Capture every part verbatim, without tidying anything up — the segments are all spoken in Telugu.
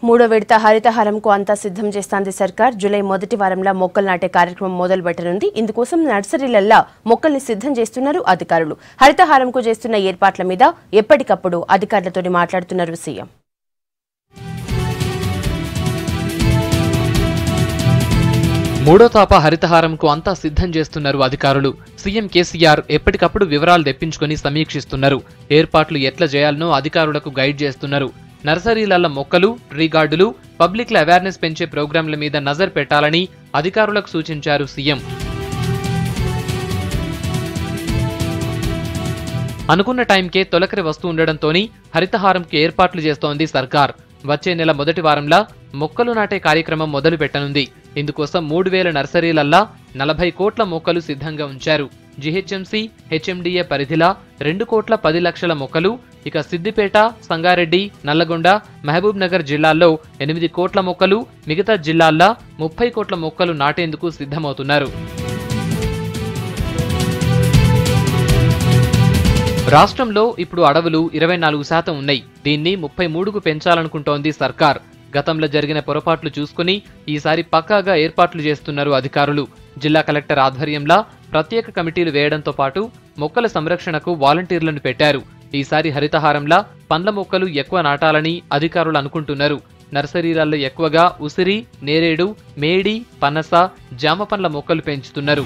మూడో విడత హరితహారంకు అంతా సిద్ధం చేస్తోంది సర్కార్. జూలై మొదటి వారంలో మొక్కలు నాటే కార్యక్రమం మొదలు పెట్టనుంది. ఇందుకోసం నర్సరీలల్లా మొక్కల్ని సిద్ధం చేస్తున్నారు అధికారులు. హరితహారంకు చేస్తున్న ఏర్పాట్ల మీద ఎప్పటికప్పుడు అధికారులతో మాట్లాడుతున్నారు సీఎం. మూడో తాప హరితహారంకు అంతా సిద్ధం చేస్తున్నారు అధికారులు. సీఎం కేసీఆర్ ఎప్పటికప్పుడు వివరాలు తెప్పించుకుని సమీక్షిస్తున్నారు. ఏర్పాట్లు ఎట్లా చేయాలనో అధికారులకు గైడ్ చేస్తున్నారు. నర్సరీల మొక్కలు, ట్రీ గార్డులు, పబ్లిక్ లో అవేర్నెస్ పెంచే ప్రోగ్రాంల మీద నజర్ పెట్టాలని అధికారులకు సూచించారు సీఎం. అనుకున్న టైంకే తొలకరి వస్తూ ఉండడంతోని హరితహారంకి ఏర్పాట్లు చేస్తోంది సర్కార్. వచ్చే నెల మొదటి వారంలో మొక్కలు నాటే కార్యక్రమం మొదలు పెట్టనుంది. ఇందుకోసం మూడు వేల నర్సరీలల్లా నలభై కోట్ల మొక్కలు సిద్ధంగా ఉంచారు. జీహెచ్ఎంసీ, హెచ్ఎండిఏ పరిధిలా రెండు కోట్ల పది లక్షల మొక్కలు, ఇక సిద్దిపేట, సంగారెడ్డి, నల్లగొండ, మహబూబ్ నగర్ జిల్లాల్లో ఎనిమిది కోట్ల మొక్కలు, మిగతా జిల్లాల్లో ముప్పై కోట్ల మొక్కలు నాటేందుకు సిద్ధమవుతున్నారు. రాష్ట్రంలో ఇప్పుడు అడవులు ఇరవై నాలుగు శాతం ఉన్నాయి. దీన్ని ముప్పై మూడుకు పెంచాలనుకుంటోంది సర్కార్. గతంలో జరిగిన పొరపాట్లు చూసుకుని ఈసారి పక్కాగా ఏర్పాట్లు చేస్తున్నారు అధికారులు. జిల్లా కలెక్టర్ ఆధ్వర్యంలో ప్రత్యేక కమిటీలు వేయడంతో పాటు మొక్కల సంరక్షణకు వాలంటీర్లను పెట్టారు. ఈసారి హరితహారంలా పండ్ల మొక్కలు ఎక్కువ నాటాలని అధికారులు అనుకుంటున్నారు. నర్సరీలలో ఎక్కువగా ఉసిరి, నేరేడు, మేడి, పనస, జామ పండ్ల మొక్కలు పెంచుతున్నారు.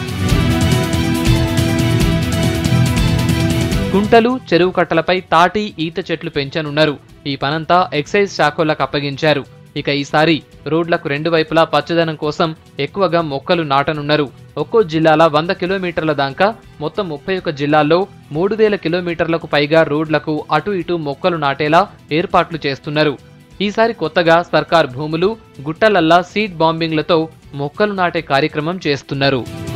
కుంటలు, చెరువు కట్టలపై తాటి, ఈత చెట్లు పెంచనున్నారు. ఈ పనంతా ఎక్సైజ్ శాఖలకు అప్పగించారు. ఇక ఈసారి రోడ్లకు రెండు వైపులా పచ్చదనం కోసం ఎక్కువగా మొక్కలు నాటనున్నారు. ఒక్కో జిల్లాల వంద కిలోమీటర్ల దాకా మొత్తం ముప్పై ఒక్క జిల్లాల్లో మూడు వేల కిలోమీటర్లకు పైగా రోడ్లకు అటు ఇటు మొక్కలు నాటేలా ఏర్పాట్లు చేస్తున్నారు. ఈసారి కొత్తగా సర్కార్ భూములు, గుట్టలల్లా సీడ్ బాంబింగ్లతో మొక్కలు నాటే కార్యక్రమం చేస్తున్నారు.